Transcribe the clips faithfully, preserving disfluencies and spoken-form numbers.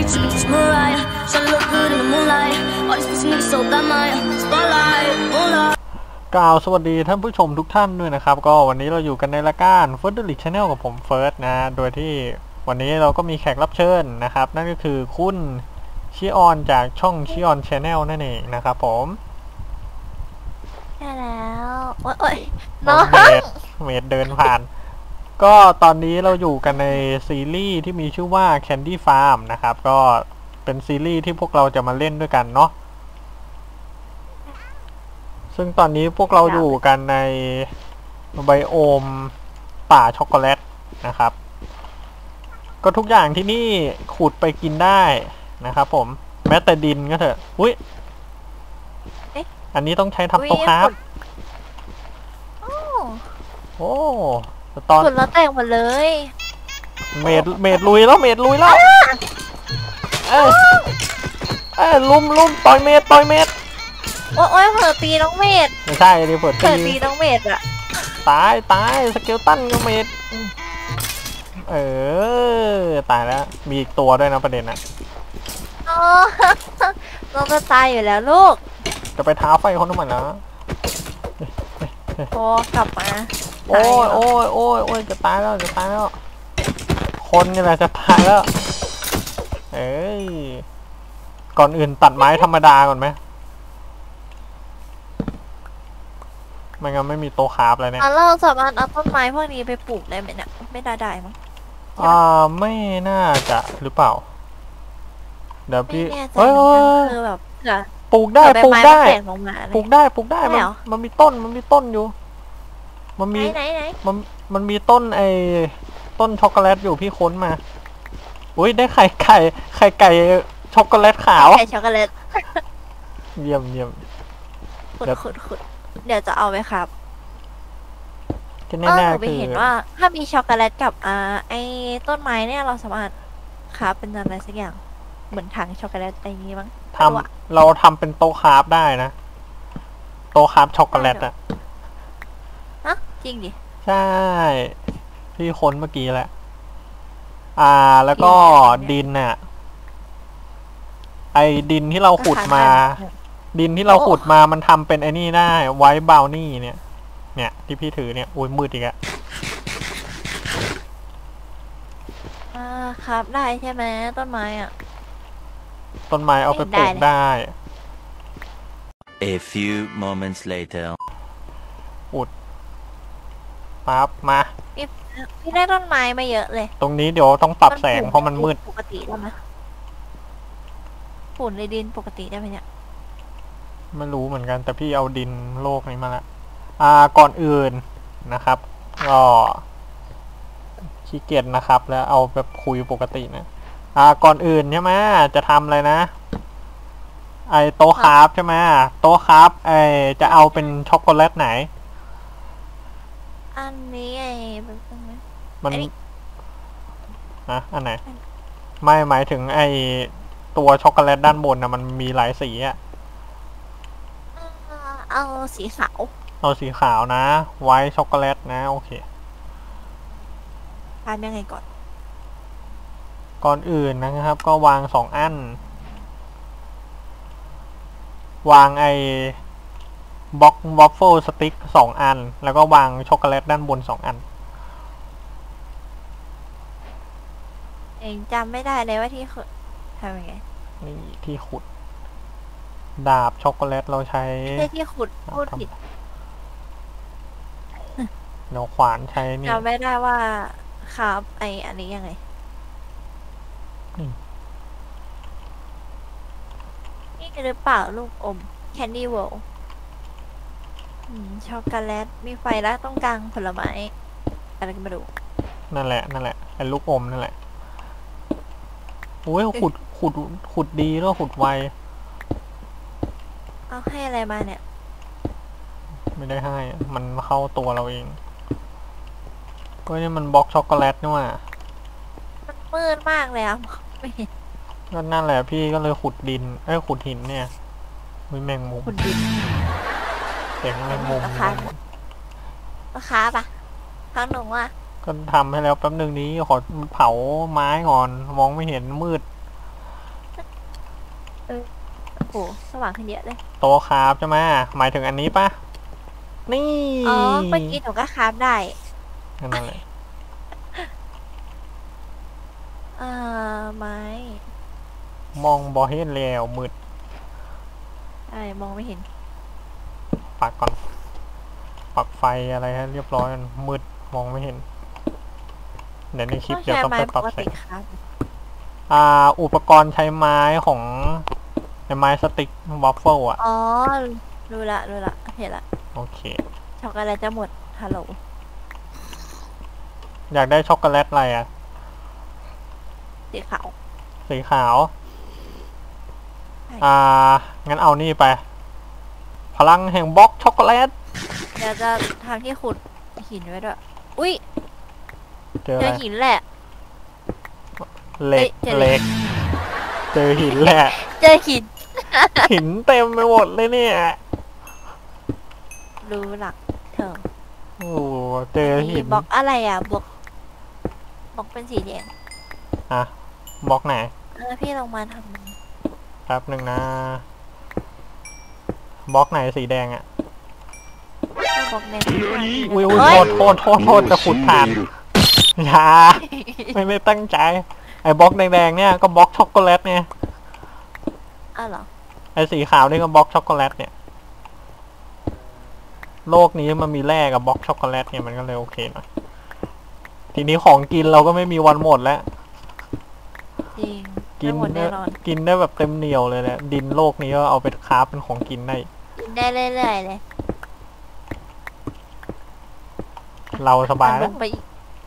you tripping, just Mariah. Tryna look good in the moonlight. All these pussy niggas so bad, my spotlight, moonlight. กล่าวสวัสดีท่านผู้ชมทุกท่านด้วยนะครับก็วันนี้เราอยู่กันในรายการ First Lyric Channel กับผมเฟิร์สนะโดยที่วันนี้เราก็มีแขกรับเชิญนะครับนั่นก็คือคุณชิออนจากช่องชิออน Channel นั่นเองนะครับผมใช่แล้วโอ๊ยน้องเมดเมดเดินผ่านก็ตอนนี้เราอยู่กันในซีรีส์ที่มีชื่อว่า Candy Farm นะครับก็เป็นซีรีส์ที่พวกเราจะมาเล่นด้วยกันเนาะซึ่งตอนนี้พวกเราอยู่กันในไบโอมป่าช็อกโกแลตนะครับก็ทุกอย่างที่นี่ขุดไปกินได้นะครับผมแม้แต่ดินก็เถอะอุ้ยอันนี้ต้องใช้ทำโต๊ะครับโอ้ตอนขุดแล้วแตกหมดเลยเมดเมดลุยแล้วเมดลุยแล้วเอ้ยเอ้ยลุมลุมต่อยเมดต่อยเมดโอ้ยเผื่อตีน้องเมดไม่ใช่ดิเผื่อตีตีน้องเมดอะตายตายสเกลตันกับเมดเออตายแล้วมีอีกตัวด้วยนะประเด็นนะโอ้เราจะตายอยู่แล้วลูกจะไปท้าไฟเขาทำไมนะโอ้กลับมาโอ้ยโอ้ยโอ้ยโอ้ยจะตายแล้วจะตายแล้วคนนี่แหละจะตายแล้วเอ้ยก่อนอื่นตัดไม้ธรรมดาก่อนไหมไม่งั้นไม่มีโต๊ะคราฟเลยเนี่ยเราสามารถเอาต้นไม้พวกนี้ไปปลูกได้ไหมเนี่ยไม่ได้ได้มั้งอ่าไม่น่าจะหรือเปล่าเดี๋ยวพี่เฮ้ยคือแบบปลูกได้ปลูกได้ปลูกได้ปลูกได้มันมันมีต้นมันมีต้นอยู่มันมีมันมันมีต้นไอ้ต้นช็อกโกแลตอยู่พี่ค้นมาอุ้ยได้ไข่ไก่ไข่ไก่ช็อกโกแลตขาวไข่ช็อกโกแลตเยี่ยมเยี่ยมขุดขุดขุดเดี๋ยวจะเอาไว้ครับก็แน่ๆคือเห็นว่าถ้ามีช็อกโกแลตกับอ่าไอ้ต้นไม้เนี่ยเราสามารถครับเป็นอะไรสักอย่างเหมือนถังช็อกโกแลตอะไรนี้มั้งทำเราทำเป็นโต๊ะคราฟได้นะโต๊ะคราฟช็อกโกแลตอะฮะจริงดิใช่พี่ค้นเมื่อกี้แหละอ่าแล้วก็ดินน่ะไอ้ดินที่เราขุดมาดินที่เราขุดมามันทำเป็นไอ้นี่ได้ไวท์บราวนี่เนี่ยเนี่ยที่พี่ถือเนี่ยอุ้ยมืดอีกอะอ่าครับได้ใช่ไหมต้นไม้อ่ะต้นไม้เอาไปปลูกได้ A few moments later อุดปั๊บมาพี่ได้ต้นไม้มาเยอะเลยตรงนี้เดี๋ยวต้องปรับแสงเพราะมันมืดปกติได้ไหมฝุ่นในดินปกติได้ไหมเนี่ยไม่รู้เหมือนกันแต่พี่เอาดินโลกนี้มาละอ่าก่อนอื่นนะครับก็ขี้เกียจนะครับแล้วเอาแบบคุยปกตินะอ่าก่อนอื่นใช่ไหมจะทำอะไรนะไอโต๊ะคราฟใช่ไหมโต๊ะคราฟไอจะเอาเป็นช็อกโกแลตไหนอันนี้ไอมันนะอันไหนไม่หมายถึงไอตัวช็อกโกแลตด้านบนนะมันมีหลายสีอะเอาสีขาวเอาสีขาวนะไวท์ช็อกโกแลตนะโอเคทำยังไงก่อนก่อนอื่นนะครับก็วางสองอันวางไอ้บล็อกวอฟเฟิลสติ๊กสองอันแล้วก็วางช็อกโกแลตด้านบนสองอันเองจำไม่ได้เลยว่าที่ขุดทำยังไงนี่ที่ขุดดาบช็อกโกแลตเราใช้ใช่ที่ขุดพูดผิดเดี๋ยวขวานใช้นี่จำไม่ได้ว่าครับไออันนี้ยังไงนี่หรือเปล่าลูกอมแคนดี้เวิลด์ช็อกโกแลตมีไฟแล้วตรงกลางผลไม้อะไรกันมาดูนั่นแหละนั่นแหละไอ้ลูกอมนั่นแหละโอ้ยขุดขุดขุดดีแล้วขุดไวเอาให้อะไรมาเนี่ยไม่ได้ให้มันเข้าตัวเราเองก็นี่มันบล็อกช็อกโกแลตนี่ว่ามันมืดมากเลยอ่ะไม่เห็นก็นั่นแหละพี่ก็เลยขุดดินเอ้ยขุดหินเนี่ยมีแมงมุมขุดดินเสียงแมงมุมราคาราคาปะทางหนูว่าก็ทำให้แล้วแป๊บนึงนี้ขอเผาไม้ก่อนมองไม่เห็นมืดว่างขึ้นเยอะเลยโตคราฟใช่ไหมหมายถึงอันนี้ปะนี่อ๋อเมื่อกี้หนูก็คราฟได้นั่นแหละเอ่อไม้มองบอเห็นแล้วมืดใช่มองไม่เห็นปักก่อนปักไฟอะไรให้เรียบร้อยมืดมองไม่เห็นเดี๋ยวในคลิปต้องเดี๋ยวใช้ต้องไม้ไปปปรับกแสติงครับอ่าอุปกรณ์ใช้ไม้ของไอ้ไม้สติ๊กวัฟเฟิลอ่ะอ๋อรู้ละรู้ละเห็นละโอเคช็อกโกแลตจะหมดฮัลโหลอยากได้ช็อกโกแลตอะไรอ่ะสีขาวสีขาวใช่อ่างั้นเอานี่ไป พลังแห่งบล็อกช็อกโกแลตเดี๋ยวจะทำที่ขุดหินไว้ด้วยอุ้ยเจอเจอะอไรหินแหละเหล็กเอ้ยเจอเหล็ก เจอหินแหละเจอหินหินเต็มไปหมดเลยเนี่ยรู้หลักเธอโอ้เจอหินบล็อกอะไรอ่ะบล็อกบล็อกเป็นสีแดงอะบล็อกไหนเออพี่ลงมาทำมันแป๊บหนึ่งนะบล็อกไหนสีแดงอะก็บล็อกแดงอุ้ยอุ้ยโทษโทษโทษโทษจะขุดผ่านอย่าไม่ไม่ตั้งใจ ไอ้บล็อกแดงๆเนี่ยก็บล็อกช็อกโกแลตเนี่ยอ้าวเหรอไอ้สีขาวนี่ก็บล็อกช็อกโกแลตเนี่ย โลกนี้มันมีแร่กับบล็อกช็อกโกแลตเนี่ยมันก็เลยโอเคหน่อยทีนี้ของกินเราก็ไม่มีวันหมดแล้วจริงกิไม่นหมดแน่นอนกินได้แบบเต็มเหนียวเลยแหละดินโลกนี้ก็เอาไปคราฟเป็นของกินได้กินได้เรื่อยๆเลยเราสบายอ่ะลแล้วงไปอีก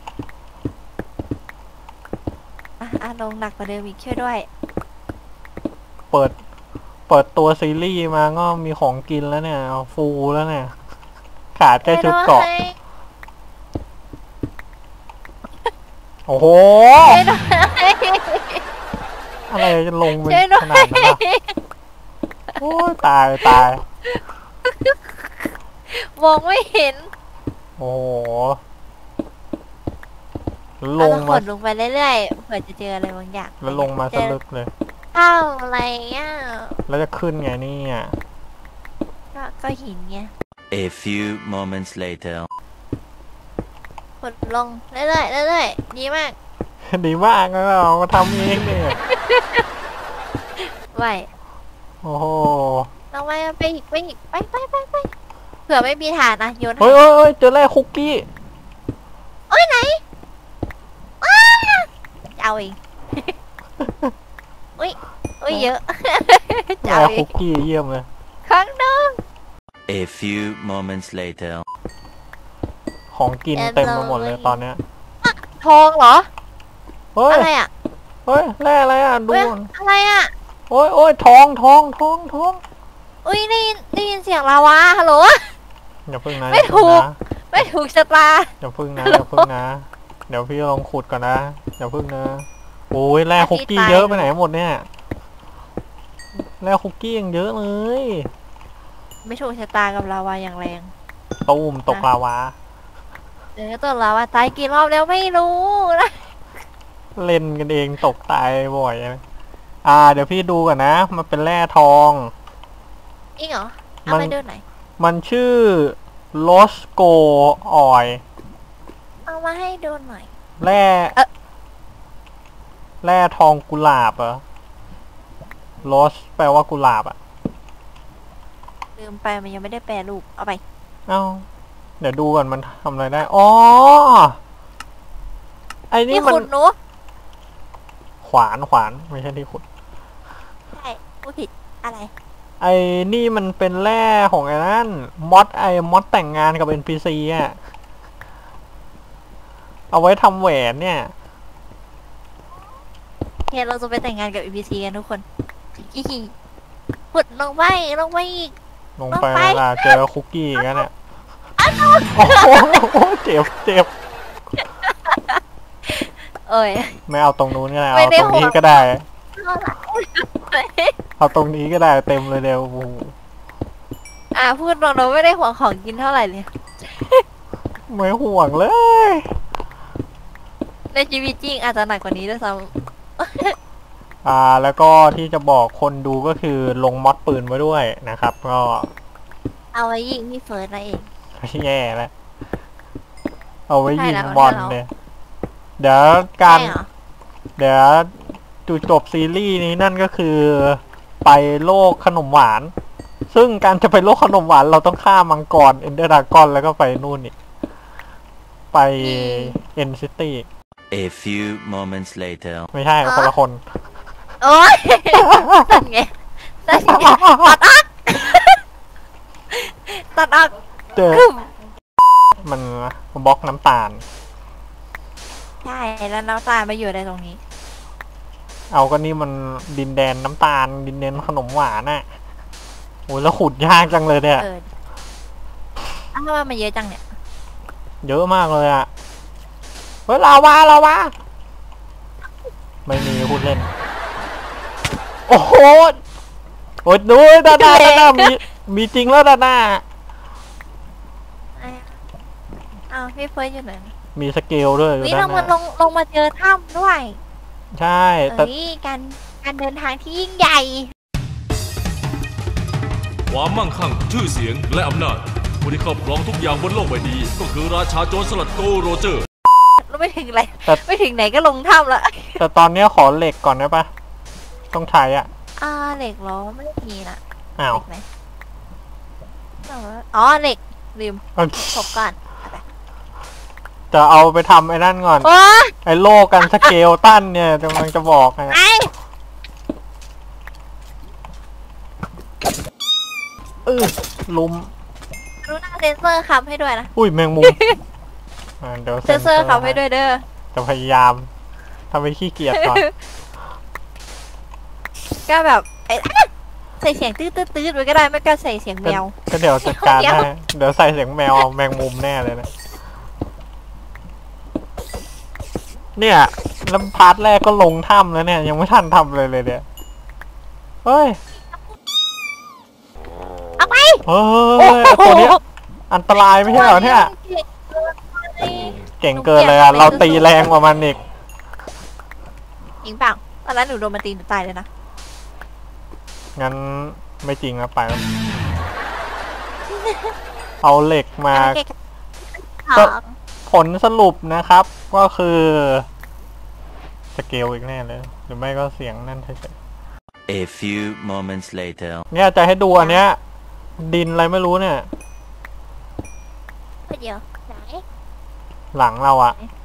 อ่ะอ่ะลงหนักกว่าเดิมอีกช่วยด้วยเปิด เปิดตัวซีรีส์มาก็มีของกินแล้วเนี่ยฟูแล้วเนี่ย ขาดแค่ชุดเกาะ โอ้โหช่วยด้วยอะไรจะลงไปช่วยด้วยขนาดนั้นล่ะโอ้ยตายตายมองไม่เห็นโอ้โหแล้วลเอางละขมาดลงไปเรื่อยๆเผื่อจะเจออะไรบางอย่างแล้วลงมาเจสอลึกเลยข้าวอะไรอ่ะแล้วจะขึ้นไงเนี่ยก็ก็หินไง A few moments later. กดลงเรื่อยๆเรื่อยๆดีมากดีมากนะเรามาทำเองเนี่ยไหวโอ้โหลงไปไปอีกไปอีกไปไปไปไปเผื่อไม่มีฐานนะโยนให้เฮ้ยเฮ้ยเฮ้ยเจอแร่คุกกี้โอ้ยไหนอ้าจะเอาเอง อุ้ยอุ้ยเยอะจะแร่เอาเอคุงกกี้เยี่ยมเลยครั้งหนึง A few moments later. ของกินเต็มไปหมดเลยตอนเนี้ยทองเหรอเฮ้ยอะไรอ่ะเฮ้ยแร่อะไรอ่ะดูเว้ยอะไรอ่ะโอ้ยโอ้ยทองทองทองทองอุ้ยได้ยินได้ยินเสียงลาวาฮัลโหลอย่าพึ่งนะไม่อย่าพึ่งถูกนะไม่ถูกชะตาอย่าพึ่งนะอย่าพึ่งนะ เดี๋ยวพี่ลองขุดก่อนนะอย่าพึ่งนะโอ้ยแร่คุกกี้เยอะไปไหนหมดเนี่ยแร่คุกกี้ยังเยอะเลยไม่ถูกชะตากับลาวาอย่างแรงตูมตกลาวาเออตัวลาวาตายกี่รอบแล้วไม่รู้นะเล่นกันเองตกตายบ่อยนะอ่า เดี๋ยวพี่ดูก่อนนะ มันเป็นแร่ทองจริงเหรอเอามันไปดูหน่อยมันชื่อโลสโกออยเอามาให้ดูหน่อยแร่เอ๊ะแร่ทองกุหลาบเหรอโลสแปลว่ากุหลาบอ่ะลืมไปมันยังไม่ได้แปลรูปเอาไปเอ้า เดี๋ยวดูก่อนมันทำอะไรได้ อ๋อ ไอ้นี่นี่มันขุดหนูขวานขวานไม่ใช่ที่ขุดใช่พูดผิดอะไรไอ้นี่มันเป็นแร่ของไอ้นั่นมอดไอ้มอดแต่งงานกับ เอ็น พี ซี อ่ะ เอาไว้ทำแหวนเนี่ยเฮ้เราจะไปแต่งงานกับ อี พี ซี กันทุกคนอีหีขุดลงไปลงไปอีกลงไปลงไปเวลาเจอคุกกี้กันเนี่ยโอ้โหเจ็บเจ็บเอ้ยไม่เอาตรงนู้นก็ได้ไม่เอาได้ตรงนี้ห่วงก็ได้เอาละเอาตรงนี้ก็ได้เต็มเลยเร็วโอ้โหอ่ะพูดตรงๆไม่ได้ห่วงของกินเท่าไหร่เลยไม่ห่วงเลยในชีวิตจริงอาจจะหนักกว่านี้ด้วยซ้อ่าแล้วก็ที่จะบอกคนดูก็คือลงมอดปืนไว้ด้วยนะครับ ก็เอาไว้ยิงพี่เฟิร์สนั่นเองแย่แล้วเอาไว้ยิงใช่แล้วบอลเนี่ยเดี๋ยวการใช่เหรอเดี๋ยวจุดจบซีรีส์นี้นั่นก็คือไปโลกขนมหวาน ซึ่งการจะไปโลกขนมหวานเราต้องฆ่ามังกรเอนเดอร์ดากอนแล้วก็ไปนู่นอีกไปเอ็นซิตี้ A few moments later. ไม่ใช่คนละคนโอ๊ยนั่นไงนั่นไงตัดออกตัดออกเจอคึมมันบล็อกน้ำตาลใช่แล้วน้ำตาลมาอยู่ในตรงนี้เอาก็นี่มันดินแดนน้ำตาล ดินแดนขนมหวานน่ะโอ้ยแล้วขุดยากจังเลยเนี่ยเอออ้าวทำไมมันเยอะจังเนี่ยเยอะมากเลยอะเฮ้ยลาวาลาวาไม่มีพูดเล่น โอ้โหโอ้ยดูด้านหน้าด้านหน้ามีมีจริงแล้วด้านหน้าอ้าวพี่เฟิร์สอยู่ไหนมีสเกลด้วยอยู่นี่ด้าเรานหมาลน้างลงมาเจอถ้ำด้วยใช่แต่เอ้ยการการเดินทางที่ยิ่งใหญ่ความมั่งคั่งชื่อเสียงและอำนาจผู้ที่ครอบครองทุกอย่างบนโลกใบนี้ก็คือราชาโจรสลัดโกโรเจอร์เราไม่ถึงไหนไม่ถึงไหนก็ลงถ้ำละแต่ตอนเนี้ยขอเหล็กก่อนได้ปะต้องใช้อ่ะอ่าเหล็กล้อไม่มีนะอ้าวเหล็กไหนอ๋อเหล็กลืมถกก่อนจะเอาไปทำไอ้นั่นก่อนโอ้ไอ้โลกันสเกลตันเนี่ยกำลังจะบอกไงไอ้เออลุมรู้หน้าเซนเซอร์คำให้ด้วยนะอุ้ยแมงมุมอ่าเดี๋ยวเซนเซอร์คำให้ด้วยเด้อจะพยายามทำให้ขี้เกียจก่อนก็แบบไอ้ใส่เสียงตื้อตื้อตื้อไปก็ได้ไม่ก็ใส่เสียงแมวก็เดี๋ยวจัดการเดี๋ยวให้เดี๋ยวใส่เสียงแมวเอาแมงมุมแน่เลยนะเนี่ยแล้วพาร์ทแรกก็ลงถ้ำแล้วเนี่ยยังไม่ทันทำเลยเลยเนี่ยเฮ้ยเอาไปเฮ้ยตัวเนี้ยอันตรายไม่ใช่เหรอเนี่ยเก่งเกินเลยอะเราตีแรงกว่ามันอีกจริงเปล่าตอนนั้นหนูโดนมันตีหนูตายเลยนะงั้นไม่จริงนะไปแล้วเอาเหล็กมา ก็ ผลสรุปนะครับก็คือสเกลอีกแน่เลยหรือไม่ก็เสียงนั่นเฉย A few moments later. ๆเนี่ยจะให้ดูอันเนี้ยดินอะไรไม่รู้เนี่ยเดี๋ยวไหนหลังเราอะ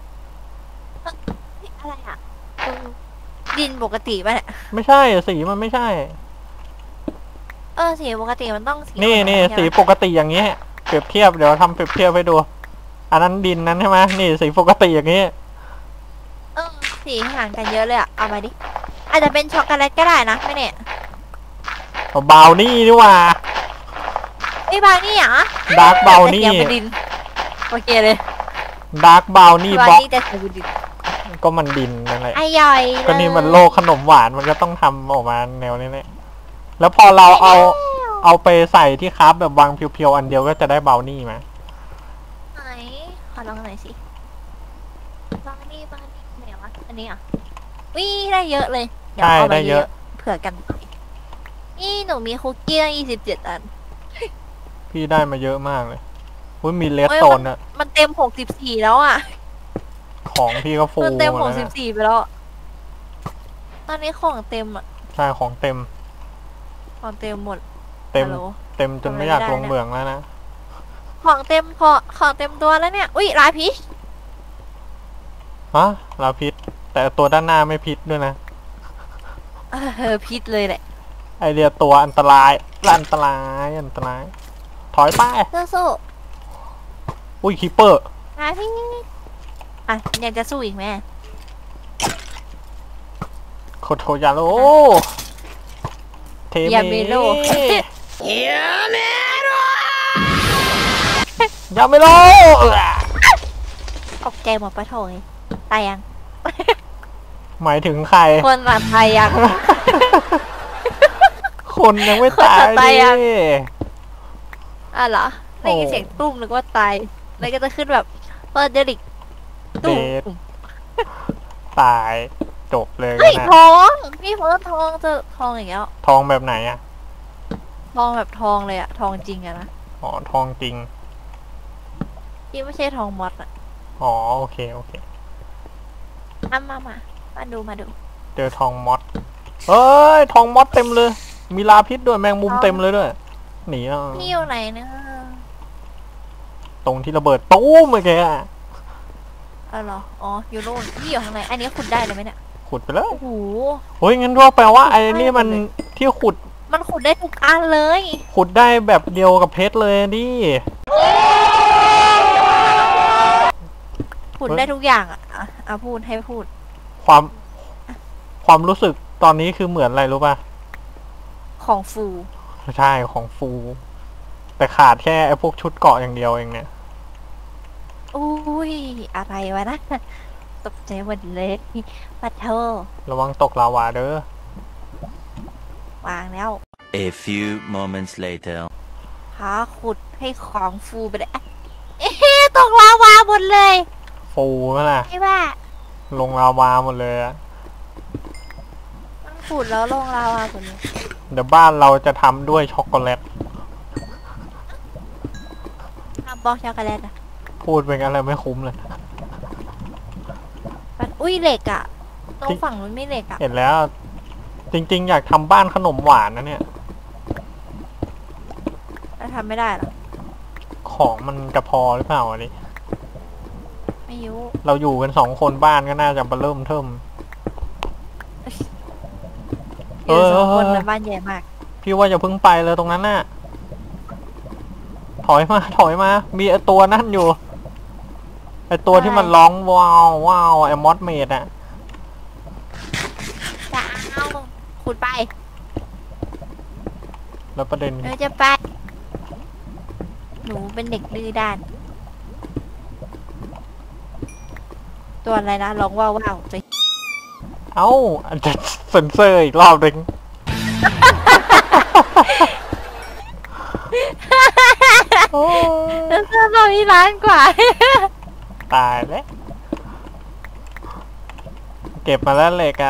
อะไรอ่ะดินปกติป่ะเนี่ยไม่ใช่สีมันไม่ใช่เออสีปกติมันต้องสีนี่นี่ใช่ไหมสีปกติอย่างนี้เปรียบเทียบเดี๋ยวทำเปรียบเทียบให้ดู อันนั้นดินนั้นใช่ไหมนี่สีปกติอย่างนี้เออสีห่างกันเยอะเลยอ่ะเอามาดิอาจจะเป็นช็อกโกแลตก็ได้นะไม่เนี่ยบาวนี่นี่ว่าไอ้บางนี่เหรอดาร์กบาวนี่แต่เสียงเป็นดินโอเคเลยดาร์กบาวนี่บางบล็อกนี่แต่เสียงเป็นดินก็มันดินนั่นแหละไอ้ย่อยเลยก็นี่มันโลกขนมหวานมันก็ต้องทำออกมาแนวนี้แหละแล้วพอเราเอาเอาไปใส่ที่ครับแบบวางเพียวๆอันเดียวก็จะได้บาวนี่ไหมไหนขอลองหน่อยสิบางนี่บางนี่ไหนวะอันนี้อ่ะวิได้เยอะเลยเดี๋ยวใช่เอามาได้เยอะเผื่อกันไปนี่หนูมีคุกกี้ตั้งยี่สิบเจ็ดอันพี่ได้มาเยอะมากเลยอุ้ยมีเลสเอ้ยโซนอะมันเต็มหกสิบสี่แล้วอ่ะของพี่ก็ฟูมันเต็มหหมกดสิแล้วบนะสี่ไปแล้วอะตอนนี้ของเต็มอ่ะใช่ของเต็มของเต็มหมดเต็มฮัลโหลเต็มจนไม่อยากลงเบืองแล้วนะของเต็มพอของเต็มตัวแล้วเนี่ย อุ้ยลาพิชฮะเราพิษแต่ตัวด้านหน้าไม่พิษด้วยนะเออพิษเลยแหละไอเดียตัวอันตรายอันตรายอันตรายถอยไปสู้อุ้ยคิปเปอร์ๆลาพิชอ่ะยังจะสู้อีกไหมโคโทยาโร่เทยาเมโลยาเมโลยาเมโลตกใจหมดปะโถยตายยังหมายถึงใครคนหลับตายยังคนยังไม่ตายคนจะตายยังดิอ่ะเหรอได้ยินโอ้เสียงตุ้มนึกว่าตายแล้วก็จะขึ้นแบบเปิดเดลิกตุ้มตาย แจบเลยเฮ้ยนะทองพี่ผมต้องทองเจอทองอีกแล้วทองแบบไหนอะทองแบบทองเลยอะทองจริงอะนะอ๋อทองจริงที่ไม่ใช่ทองมอดอะอ๋อโอเคโอเคมามามามาดูมาดูเจอทองมอสเฮ้ยทองมอสเต็มเลย มีลาพิษด้วยแมงมุมเต็มเลยด้วยหนีอ่ะพี่อยู่ไหนเนะตรงที่ระเบิดตู้มเมื่อกี้อะเออเหรออ๋ออยู่โน่นพี่อยู่ข้างในอันนี้ขุดได้เลยไหมเนี่ยขุดไปเลยโอ้โหเฮ้ยงั้นก็แปลว่าไอ้นี่มันที่ขุดมันขุดได้ทุกอันเลยขุดได้แบบเดียวกับเพชรเลยดิขุดได้ทุกอย่างอะอ่ะเอาพูดให้พูดความความรู้สึกตอนนี้คือเหมือนอะไรรู้ป่ะของฟูใช่ของฟู แต่ขาดแค่ไอ้พวกชุดเกราะอย่างเดียวเองเนี่ยอุ้ยอะไรวะนะตกใจหมดเลยปัดเธอระวังตกลาวาเด้อวางแล้ว A few moments later. หาขุดให้ของฟูไปเลยเอ๊ะตกลาวาหมดเลยฟูนั่นแหละใช่ป่ะลงลาวาหมดเลยอะมันขุดแล้วลงลาวาหมดเลยเดี๋ยวบ้านเราจะทำด้วยช็อกโกแลตทำบล็อกช็อกโกแลตอ่ะพูดเป็นอะไรไม่คุ้มเลยมันอุ้ยเหล็กอ่ะตรงฝั่งนู้นไม่เหล็กอ่ะเห็นแล้ว จริงๆ อยากทำบ้านขนมหวานนะเนี่ยแล้วทำไม่ได้หรอของมันจะพอหรือเปล่าอันนี้ไม่รู้เราอยู่กันสองคนบ้านก็น่าจะมาเริ่มเทิมอยู่สองคนเออแล้วบ้านใหญ่มากพี่ว่าอย่าเพิ่งไปเลยตรงนั้นน่ะ ถอยมา ถอยมา มีไอตัวนั่นอยู่ ไอตัวที่มันร้องว้าวว้าวไอมอสเมดอะจะเอาขุดไปแล้วประเด็นเออจะไป หนูเป็นเด็กดื้อด้าน ตัวอะไรนะร้องว้าวว้าวจะเอ้าอาจจะเซ็นเซอร์อีกรอบหนึ่ง โอ้ยแล้วเสื้อเราอีร้านกว่าตายแล้ว เก็บมาแล้วเหล็กอะ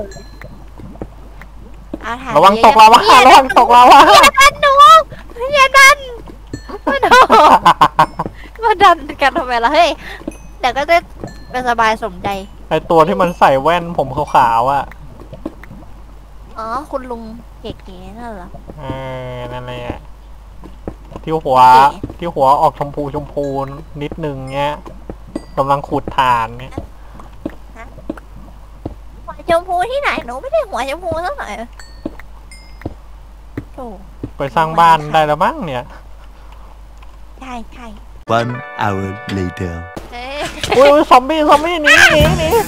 เอาถ่านระวังตกลาวาระวังตกลาวาอย่าดันหนูอย่าดันมาดูมาดันกันทำไมล่ะเฮ้ยเดี๋ยวก็จะเป็นสบายสมใจไอตัวที่มันใส่แว่นผมขาวๆอะอ๋อคุณลุงเก๋ๆนั่นเหรอเออนั่นแหละที่หัวโอเคที่หัวออกชมพูชมพูนิดนึงเงี้ยกำลังขุดถ่านเนี่ยหัวชมพูที่ไหนหนูไม่ได้หัวชมพูสักหน่อยโอ้ไปสร้างบ้านได้แล้วมั้งเนี่ยใช่ใช่ One hour later. เอ๊ะอุ้ยอุ๊ยซอมบี้ซอมบี้หนีหนีหนี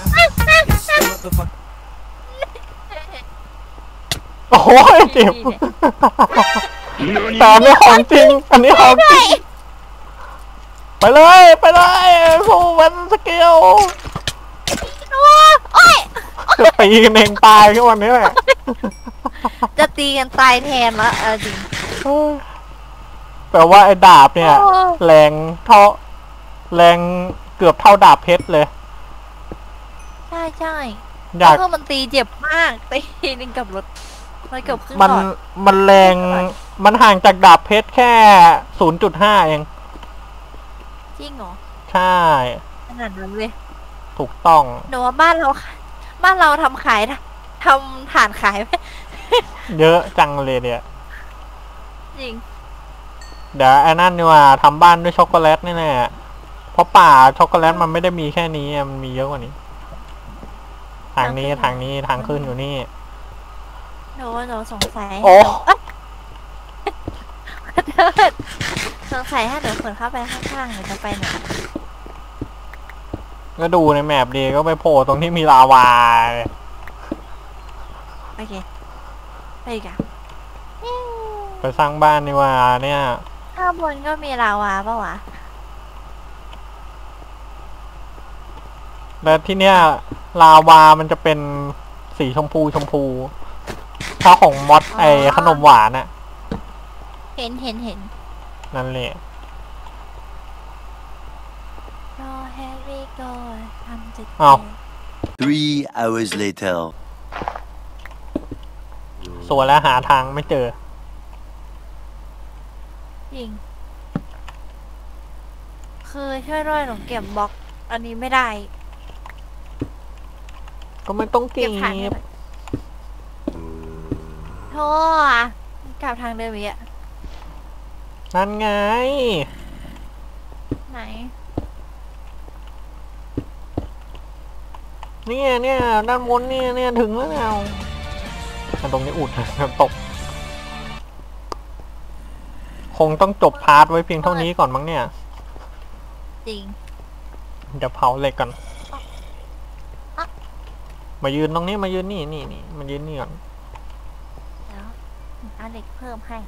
โอ้ยเจ็บแต่อันนี้ของจริง อันนี้ของจริง ไปเลยไปเลยสู้มันสเกลโอ้ยจะตีกันเองตายแค่วันนี้แหละจะตีกันตายแทนละเออจริงแปลว่าไอ้ดาบเนี่ยโอ้แรงเท่าแรงเกือบเท่าดาบเพชรเลยใช่ใช่อยากเพราะมันตีเจ็บมากตีนึงกับรถมันเกือบครึ่งมันหลอดมันแรงมันห่างจากดาบเพชรแค่ ศูนย์จุดห้า เองจริงเหรอใช่ขนาดนั้นเลยถูกต้องหนูว่าบ้านเราบ้านเราทำขายทำฐานขายไหมเยอะจังเลยเนี่ยจริงเดี๋ยวไอ้นั่นนี่ว่าทำบ้านด้วยช็อกโกแลตนี่แหละเพราะป่าช็อกโกแลตมันไม่ได้มีแค่นี้อะมันมีเยอะกว่านี้ ทางนี้ทางนี้ทางขึ้นอยู่นี่หนูหนูสงสัยโอ้เอ้ยสงสัยถ้าเดี๋ยวฝนเข้าไปข้างๆหนูจะไปไหนก็ดูในแมปดีก็ไปโผล่ตรงที่มีลาวาโอเคไปอีกอะไปสร้างบ้านนี่ว่าเนี่ยข้างบนก็มีลาวาปะวะแล้วที่เนี้ยลาวามันจะเป็นสีชมพูชมพู ถ้าของมอสไอขนมหวานอะเห็นเห็นเห็นนั่นแหละรอแฮร์รี่ก่อนทำจุดอ้าว Three hours later. ส่วนแล้วหาทางไม่เจอจริงคือช่วยด้วยหนูเก็บบล็อก อันนี้ไม่ได้ก็ไม่ต้องเก็เก็บฐานให้บหน่อยโธ่อะกลับทางเดิมอีกอะนั่นไงไหนเนี่ยเนี่ยด้านบนเนี่ยเนี่ยถึงแล้วเนี่ยตรงนี้อุด ตก คงต้องจบพาร์ทไว้เพียงเท่านี้ก่อนมั้งเนี่ยจริงเดี๋ยวเผาเหล็กก่อน มายืนตรงนี้มายืนนี่นี่นี่มายืนนี่ก่อนแล้วเอาเหล็กเพิ่มให้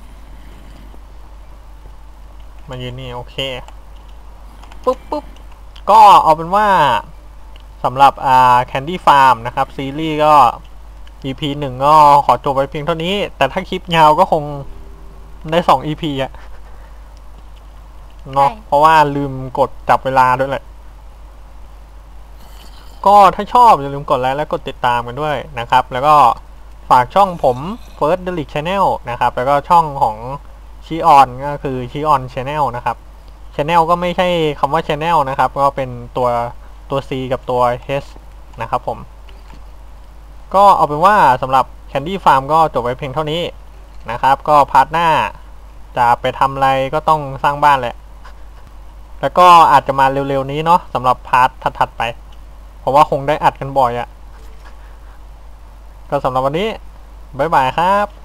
มายืนนี่โอเค ปุ๊บปุ๊บก็เอาเป็นว่าสำหรับอ่า Candy Farm นะครับ ซีรีส์ก็ อี พี หนึ่งก็ขอจบไว้เพียงเท่านี้ แต่ถ้าคลิปยาวก็คงได้สอง อี พี อะเนาะใช่เพราะว่าลืมกดจับเวลาด้วยแหละ ก็ถ้าชอบอย่าลืมกดไลค์และกดติดตามกันด้วยนะครับ แล้วก็ฝากช่องผม First Delic Channel นะครับ แล้วก็ช่องของชีออนก็คือชีออน Channel นะครับ Channel ก็ไม่ใช่คำว่า Channel นะครับ ก็เป็นตัวตัว C กับตัว H นะครับผม ก็เอาเป็นว่าสำหรับ Candy Farm ก็จบไว้เพียงเท่านี้นะครับ ก็พาร์ทหน้าจะไปทำอะไรก็ต้องสร้างบ้านแหละ แล้วก็อาจจะมาเร็วๆนี้เนาะสำหรับพาร์ทถัดๆไป เพราะว่าคงได้อัดกันบ่อยอะ ก็สำหรับวันนี้บ๊ายบายครับ